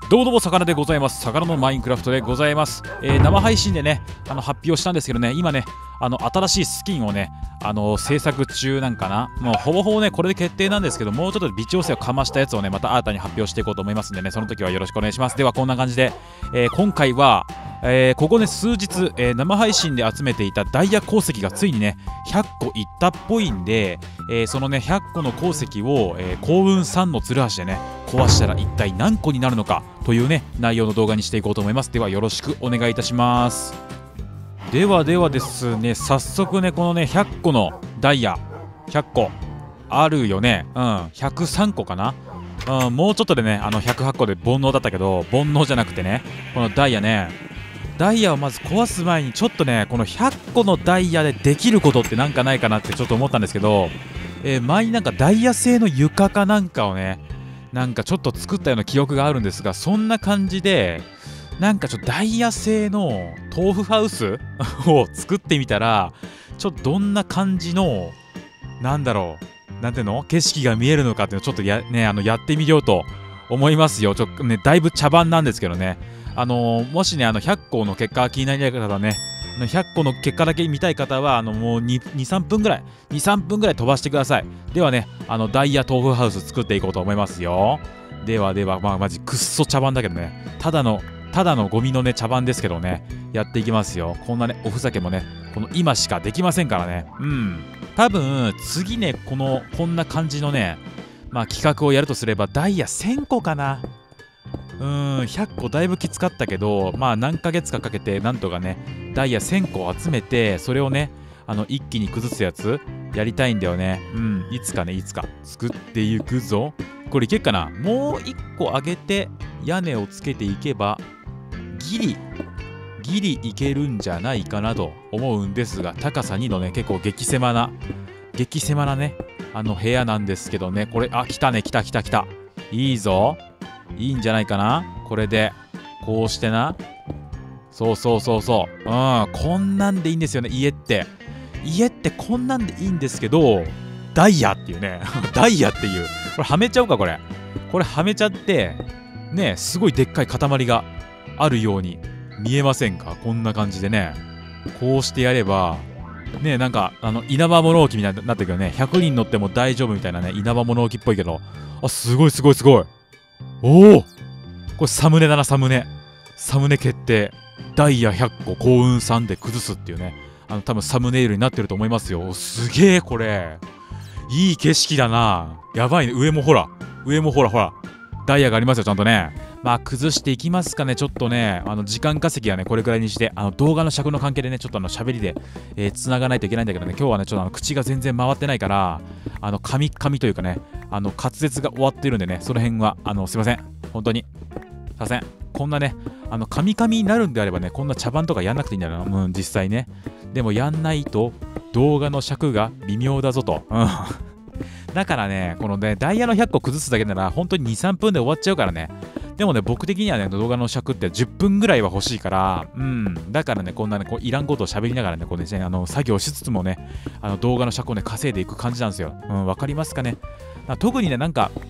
どうもどうも、魚でございます。魚のマインクラフトでございます。生配信でね、発表したんですけどね、今ね、新しいスキンをね、制作中なんかな。もうほぼほぼね、これで決定なんですけど、もうちょっと微調整をかましたやつをね、また新たに発表していこうと思いますんでね、その時はよろしくお願いします。では、こんな感じで、今回は、ここね、数日、生配信で集めていたダイヤ鉱石がついにね、100個いったっぽいんで、そのね、100個の鉱石を、幸運3のツルハシでね、壊したら一体何個になるのかというね内容の動画にしていこうと思います。ではよろしくお願いいたします。ではですね、早速ねこのね100個のダイヤ100個あるよね。103個かな。もうちょっとでね108個で煩悩だったけど、煩悩じゃなくてね、このダイヤね、ダイヤをまず壊す前にちょっとねこの100個のダイヤでできることってなんかないかなってちょっと思ったんですけど、前になんかダイヤ製の床かなんかをねなんかちょっと作ったような記憶があるんですが、そんな感じでなんかちょっとダイヤ製の豆腐ハウスを作ってみたら、ちょっとどんな感じのなんだろう、なんていうの景色が見えるのかっていうのをちょっとやってみようと思いますよ。だいぶ茶番なんですけどね、もしね100個の結果が気になりたい方はね、100個の結果だけ見たい方はもう2、3分ぐらい飛ばしてください。ではねダイヤ豆腐ハウス作っていこうと思いますよ。ではまあマジくっそ茶番だけどね、ただのゴミのね茶番ですけどね、やっていきますよ。こんなねおふざけもねこの今しかできませんからね。多分次ねこんな感じのね企画をやるとすればダイヤ1000個かな。100個だいぶきつかったけど、何ヶ月かかけてなんとかねダイヤ1000個集めて、それをね一気に崩すやつやりたいんだよね。いつか作っていくぞ。これいけっかな。もう1個上げて屋根をつけていけばギリいけるんじゃないかなと思うんですが、高さ2のね結構激狭なね部屋なんですけどね、これ来たいいぞ、いいんじゃないかな。これでこうしてな、そうこんなんでいいんですよね。家ってこんなんでいいんですけど、ダイヤっていうねダイヤっていう、これはめちゃうか。これはめちゃってね、すごいでっかい塊があるように見えませんか。こんな感じでね、こうしてやればね、なんか稲葉物置みたいになってるけどね、100人乗っても大丈夫みたいなね、稲葉物置っぽいけど、すごいおお、これサムネだな。サムネ決定。ダイヤ100個幸運3で崩すっていうね、多分サムネイルになってると思いますよ。すげえ、これいい景色だな。やばいね。上もほらダイヤがありますよ、ちゃんとね。崩していきますかね。ちょっとね時間稼ぎはねこれくらいにして、動画の尺の関係でねちょっと喋りで繋がないといけないんだけどね、今日はねちょっと口が全然回ってないから、噛みというかね滑舌が終わってるんでね、その辺はすいません、本当にすいません。こんなね噛みになるんであればね、こんな茶番とかやんなくていいんだよな。実際ね。でもやんないと動画の尺が微妙だぞと。だからね、このねダイヤの100個崩すだけなら本当に 2,3 分で終わっちゃうからね。でもね僕的にはね動画の尺って10分ぐらいは欲しいから、だからねこんなねいらんことを喋りながらね作業しつつもね動画の尺をね稼いでいく感じなんですよ。わかりますかね。特にねなんか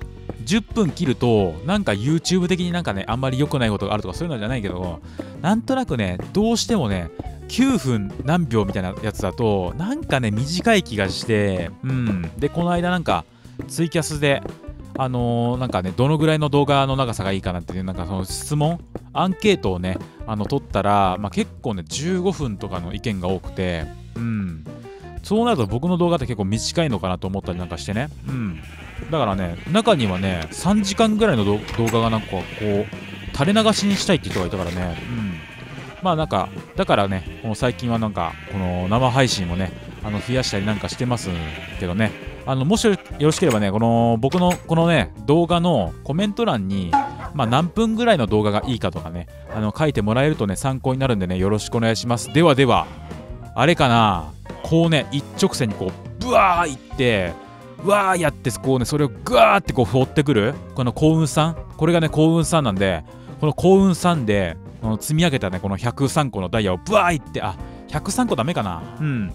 10分切るとなんか YouTube 的になんかねあんまり良くないことがあるとかそういうのじゃないけど、なんとなくねどうしてもね9分何秒みたいなやつだとなんかね短い気がして、でこの間なんかツイキャスでなんかねどのぐらいの動画の長さがいいかなっていうなんかその質問アンケートをね取ったら、結構ね15分とかの意見が多くて、そうなると僕の動画って結構短いのかなと思ったりなんかしてね。だからね中にはね3時間ぐらいの動画がなんかこう垂れ流しにしたいって人がいたからね。なんかだからねもう最近はなんかこの生配信もね増やしたりなんかしてますけどね、もしよろしければね僕のこのね動画のコメント欄に何分ぐらいの動画がいいかとかね書いてもらえるとね参考になるんでね、よろしくお願いします。ではあれかな、こうね一直線にこうブワーいってわーやってこうねそれをグワーってこう放ってくるこの幸運3、これがね幸運3なんで、この幸運3で積み上げたねこの103個のダイヤをブワーいって、103個ダメか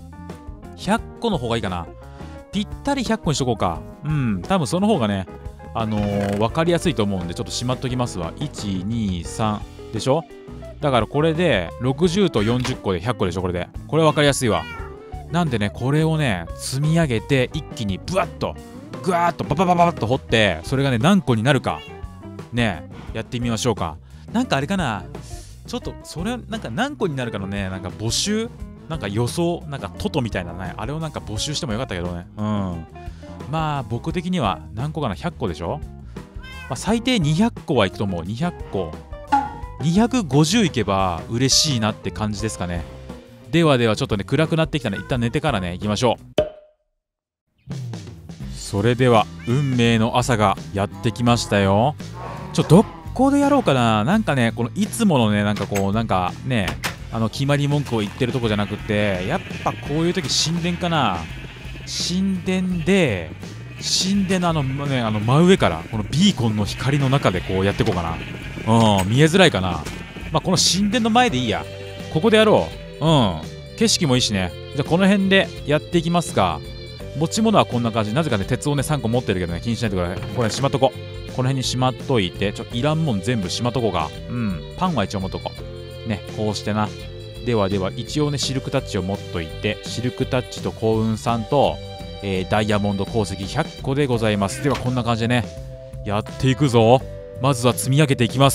な。100個の方がいいかな。ぴったり100個にしとこうか。多分その方がね分かりやすいと思うんでちょっとしまっときますわ。123でしょ。だからこれで60と40個で100個でしょ。これでこれ分かりやすいわ。なんでねこれをね積み上げて一気にブワッとグワーッとバババババッと掘って、それがね何個になるかねやってみましょうか。なんかあれかな、ちょっとそれなんか何個になるかのねなんか募集、なんか予想、なんかトトみたいなねあれをなんか募集してもよかったけどね。まあ僕的には何個かな、100個でしょ。最低200個はいくと思う。200個250いけば嬉しいなって感じですかね。ではちょっとね暗くなってきたので一旦寝てからね行きましょう。それでは運命の朝がやってきましたよ。どこでやろうかな。なんかねこのいつものねなんかこうなんかね決まり文句を言ってるとこじゃなくて、やっぱこういう時神殿かな。神殿の真上からこのビーコンの光の中でこうやっていこうかな。見えづらいかな。この神殿の前でいいや。ここでやろう。景色もいいしね。じゃあこの辺でやっていきますか。持ち物はこんな感じ。なぜかね鉄をね3個持ってるけどね気にしないでください。これしまっとこう。この辺にしまっといて、いらんもん全部しまっとこうか。パンは一応持っとこうね。こうしてな。では一応ねシルクタッチを持っといて、シルクタッチと幸運さんと、ダイヤモンド鉱石100個でございます。ではこんな感じでねやっていくぞ。まずは積み上げていきます。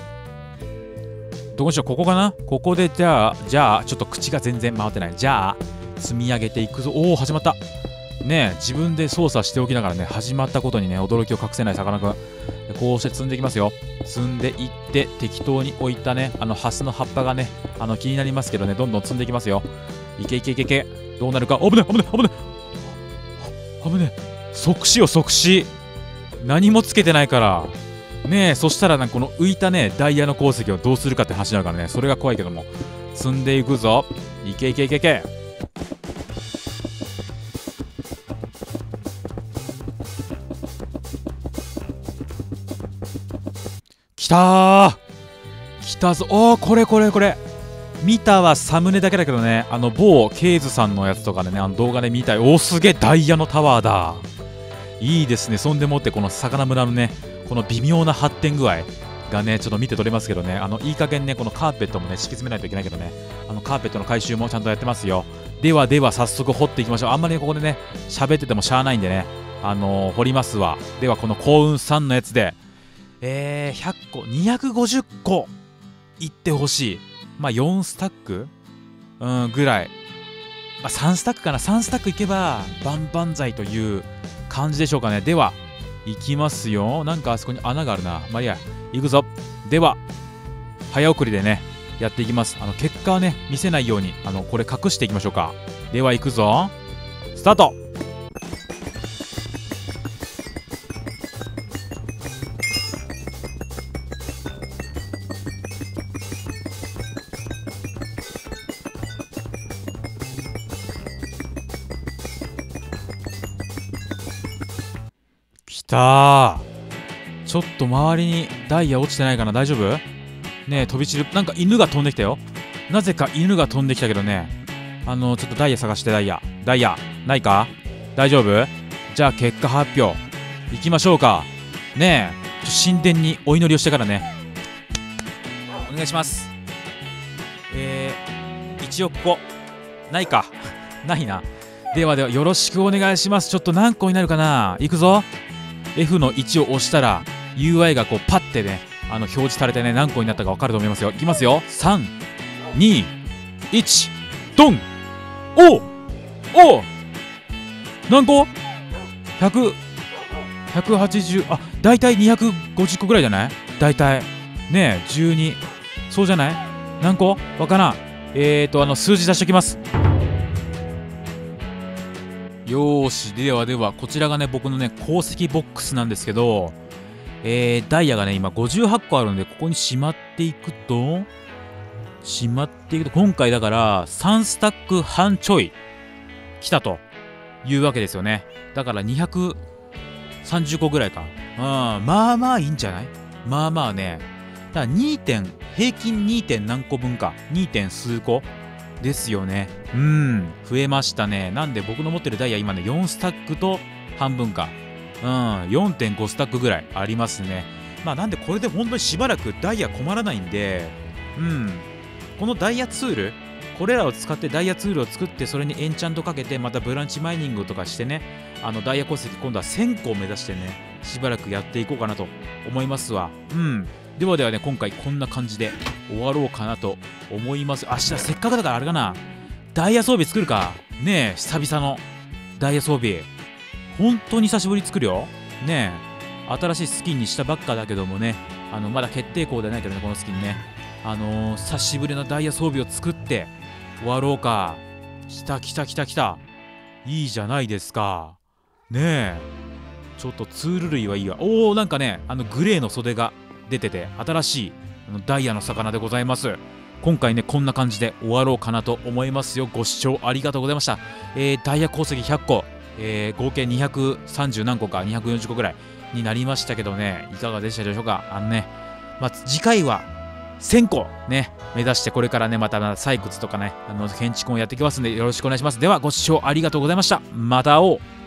どこにしよう。ここかな。ここでじゃあちょっと口が全然回ってない。じゃあ積み上げていくぞ。おお始まったね。自分で操作しておきながらね始まったことにね驚きを隠せないさかなクン。こうして積んでいきますよ。積んでいって適当に置いたねハスの葉っぱがね気になりますけどね、どんどん積んでいきますよ。いけいけいけいけ。どうなるか。危ね即死よ即死。何もつけてないからね。そしたらこの浮いたねダイヤの鉱石をどうするかって話になるからね。それが怖いけども積んでいくぞ。いけいけいけいけ。きたぞ。これ見たはサムネだけだけどね某ケイズさんのやつとかでね動画で見たい。すげえダイヤのタワーだ。いいですね。そんでもってこの魚村のねこの微妙な発展具合がねちょっと見て取れますけどね。いい加減ねこのカーペットもね敷き詰めないといけないけどねカーペットの回収もちゃんとやってますよ。では早速掘っていきましょう。あんまりここでね喋っててもしゃあないんでね掘りますわ。ではこの幸運3のやつで100個250個いってほしい。4スタックぐらい、3スタックかな。3スタックいけば万々歳という感じでしょうかね。ではいきますよ。なんかあそこに穴があるな。いいやいくぞ。では早送りでねやっていきます。結果はね見せないようにこれ隠していきましょうか。ではいくぞ。スタート。きたー。ちょっと周りにダイヤ落ちてないかな。大丈夫ね。飛び散る。なんか犬が飛んできたよ。なぜか犬が飛んできたけどねちょっとダイヤ探して。ダイヤないか。大丈夫。じゃあ結果発表いきましょうかね。神殿にお祈りをしてからねお願いします。1億個ないかないな。ではよろしくお願いします。ちょっと何個になるかな。いくぞ。F の1を押したら UI がこうパッてね表示されてね何個になったか分かると思いますよ。いきますよ。3、2、1ドン。お何個 ?180 だいたい250個ぐらいじゃない。だいたいねえ12。そうじゃない。何個わからん。数字出しときます。よーし。ではこちらがね僕のね鉱石ボックスなんですけど、ダイヤがね今58個あるんで、ここにしまっていくと今回だから3スタック半ちょい来たというわけですよね。だから230個ぐらいか。まあいいんじゃない。まあね。だから平均 2. 点何個分か。2. 点数個ですよね。増えましたね。なんで僕の持ってるダイヤ今ね4スタックと半分か。 4.5 スタックぐらいありますね。なんでこれで本当にしばらくダイヤ困らないんで、このダイヤツール、これらを使ってダイヤツールを作って、それにエンチャントかけて、またブランチマイニングとかしてね、ダイヤ鉱石今度は1000個を目指してね、しばらくやっていこうかなと思いますわ。ではね、今回こんな感じで終わろうかなと思います。明日せっかくだからあれかな、ダイヤ装備作るか。ねえ、久々のダイヤ装備。本当に久しぶりに作るよ。ねえ、新しいスキンにしたばっかだけどもね、まだ決定校ではないけどね、このスキンね。久しぶりのダイヤ装備を作って終わろうか。来た来た来た来た。いいじゃないですか。ねえ。ちょっとツール類はいいわ。おお、なんかね、グレーの袖が出てて、新しいダイヤの魚でございます。今回ね、こんな感じで終わろうかなと思いますよ。ご視聴ありがとうございました。ダイヤ鉱石100個、合計230何個か、240個ぐらいになりましたけどね、いかがでしたでしょうか。次回は1000個ね、目指してこれからね、また採掘とかね、建築をやっていきますんで、よろしくお願いします。では、ご視聴ありがとうございました。また会おう。